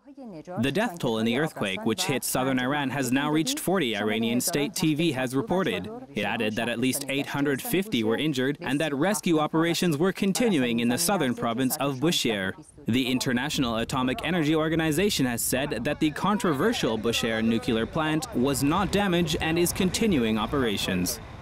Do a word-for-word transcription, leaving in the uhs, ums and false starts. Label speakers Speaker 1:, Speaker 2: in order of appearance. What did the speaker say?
Speaker 1: The death toll in the earthquake, which hit southern Iran, has now reached forty, Iranian state T V has reported. It added that at least eight hundred fifty were injured and that rescue operations were continuing in the southern province of Bushehr. The International Atomic Energy Organization has said that the controversial Bushehr nuclear plant was not damaged and is continuing operations.